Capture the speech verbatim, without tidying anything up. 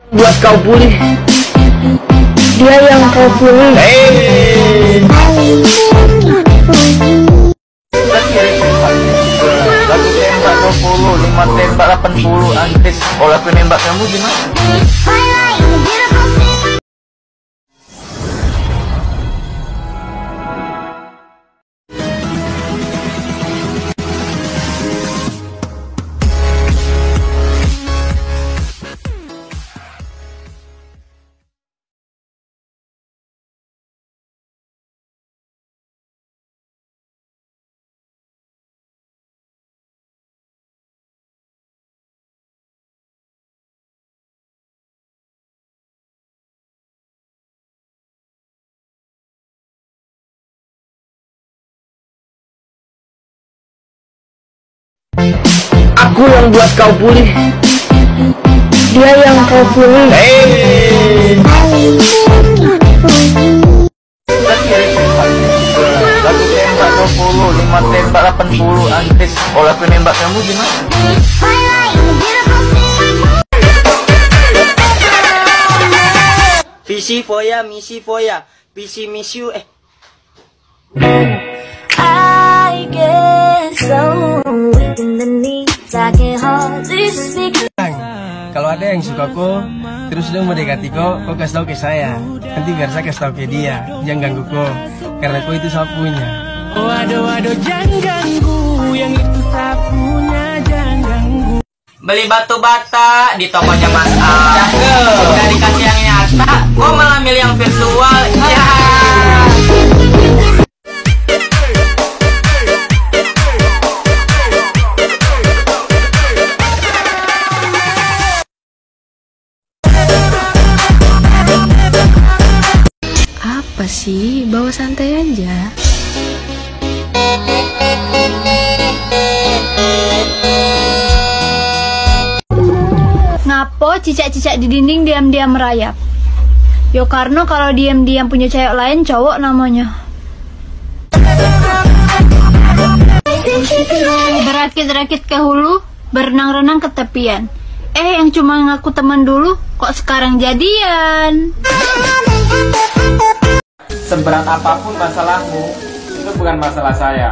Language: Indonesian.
Buat kau pulih, dia yang kau pilih. Hey. Lagu tembak dua puluh, lima tembak delapan puluh. Antik, kalau aku nembak kamu gimana? Aku yang buat kau pulih, dia yang kau pilih. Hey. Lagu tembak dua puluh, lima tembak delapan puluh. Antik, kalau aku nembak kamu gimana? Visi foya, misi foya, visi miss you eh. I get so weak in the knees, I can hardly speak. Kalau ada yang suka kok, terus dia mendekati kok, kok kasih tahu ke saya. Nanti biar saya kasih tahu ke dia, jangan ganggu kok, karena kok itu sapunya. Oh aduh aduh jangan ganggu, yang itu sapunya jangan ganggu. Beli batu bata di tokonya Mas A. Cakep. Udah dikasih yang nyata, kok malah milih yang virtual? Ya. Apa sih? Bawa santai aja. Ngapo cicak-cicak di dinding diam-diam merayap? Yo karena kalau diam-diam punya cewek lain cowok namanya. Berakit-rakit ke hulu, berenang-renang ke tepian. Eh yang cuma ngaku teman dulu, kok sekarang jadian? Seberat apapun masalahmu, itu bukan masalah saya.